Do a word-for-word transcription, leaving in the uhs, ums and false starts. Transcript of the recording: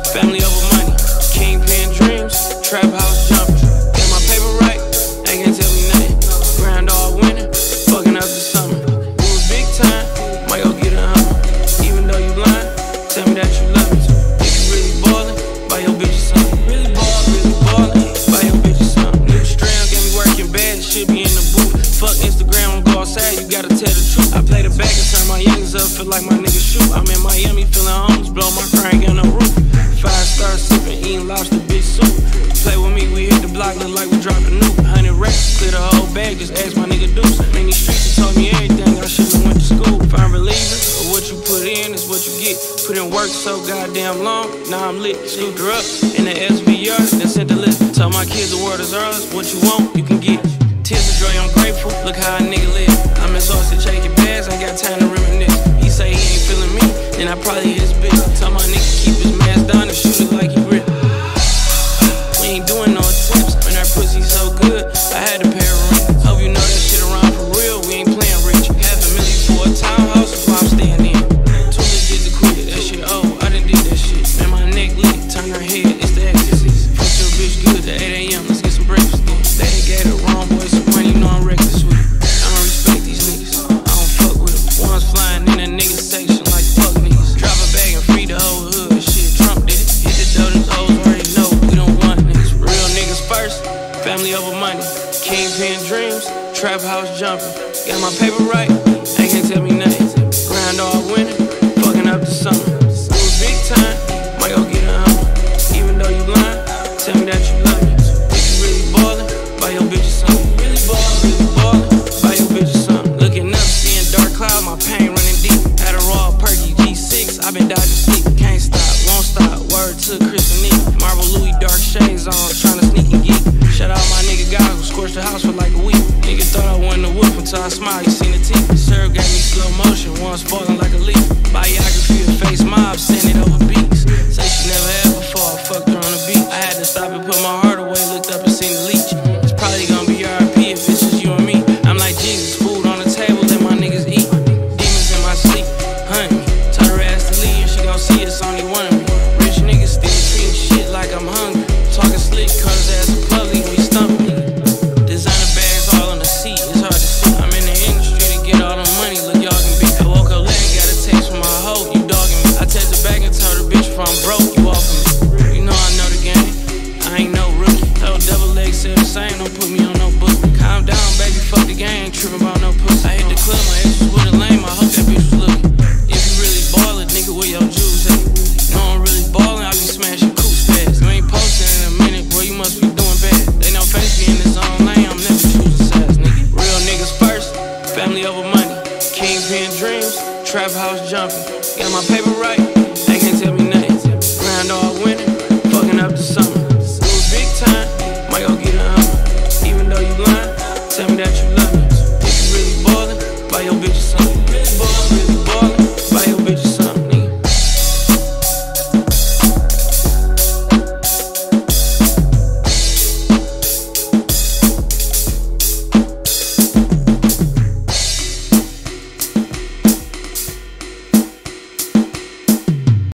family over money. Kingpin dreams, trap house jumping. Get my paper right, they can't tell me nothing. Grind all winter, fucking up the summer. We was big time, might go get a hummer. Even though you lying, tell me that you love me. If you really ballin', buy your bitch something. Really ball, really ballin', buy your bitch something. New strand got me working bad, should be in the booth. Fuck Instagram, go outside, you gotta tell the truth. I play the back and turn my youngins up, feel like my niggas shoot. I'm in Miami, feeling homeless, blow my crank on the roof. Five stars sipping, eating lobster, bitch soup. Play with me, we hit the block, look like we dropped a nuke. Hundred racks, clear the whole bag, just ask my nigga Deuce. Man, these streets have taught me everything, I should've went to school. Find relievers, or what you put in is what you get. Put in work so goddamn long, now I'm lit. Scooped her up in the S V R, then sent the list. Tell my kids the world is ours, what you want, you can get. Tears of joy, I'm grateful, look how a nigga live. I'm exhausted, shaking bags, ain't got time to reminisce. He say he ain't feeling me, then I probably hit his bitch. Tell my nigga keep his mask down and shoot it like he ripped. We ain't doing no attempts, man, that pussy so good, I had to pay a rent. Hope you know that shit around for real, we ain't playing rich. Half a million for a townhouse, is why I'm staying in. Too legit to quit it, that shit old, I done did that shit. Man, my neck lit, turn her head, it's the exorcist. Fuck your bitch good at eight A M, let's get some breakfast then. They done gave the wrong boy some money, you know I'm reckless with it. I don't respect these niggas, I don't fuck with them. One's flying in that nigga section like fuck niggas. Drop a bag and free the whole hood, shit, Trump did it. Hit the dough, them hoes already know we don't want niggas. Real niggas first, family over money. Kingpin dreams, trap house jumping. Got my paper right, they can't tell me nothing. Grind all winter, fucking up the summer. We was big time, might go get a hummer. Even though you lying, tell me that you love me. If you really ballin', buy your bitch something. Really ballin', really ballin', buy your bitch something. Looking up, seeing dark clouds, my pain running deep. Had a raw perky G six, I been dodging sleep. Can't stop, won't stop, word to Chris and Nick. Marvel Louis dark shades on, tryna sneak and geek. Shout out my nigga guy who scorched the house for like a week. Nigga thought I wasn't a whoop until I smiled, you seen the teeth. Serve gave me slow motion, once falling like a leaf. Biography of face mob, send it over beats. Say she never had before, I fucked her on the beach. I had to stop and put my heart away, looked up and seen the leech. It's probably gonna be R I P if it's just you and me. I'm like Jesus, food on the table, let my niggas eat. Demons in my sleep, hunt me. Tell her ass to leave and she gon' see it's only one of me. Rich niggas still treating shit like I'm hungry. Talking slick, cut his ass in public, we stumping me. Designer bags all on the seat, it's hard to see. I'm in the industry to get all the money, look y'all can be. I woke up late, got a text from my hoe, you dogging me. I text her back and told her bitch if I'm broke, you off of me. You know I know the game, I ain't no rookie. Hell double leg said the same, don't put me on no book. Calm down, baby, fuck the game, ain't tripping about no pussy. I hit the club, my ex was with a lame, I hope that bitch was looking. If you really ballin', nigga, where your jewels at? You know I'm really ballin', I be smashing coops fast. You ain't posting in a minute, boy, you must be doing bad. They know face be in his own lane, I'm never choosing sides, nigga. Real niggas first, family over money. Kingpin dreams, trap house jumping. Got my paper right, they can't tell me nothing. Grind all winter, fucking up the summer. We was big time, might go get